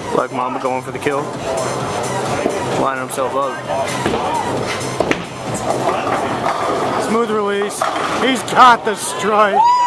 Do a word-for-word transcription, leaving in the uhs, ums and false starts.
Like Mamba going for the kill. Lining himself up. Smooth release. He's got the strike.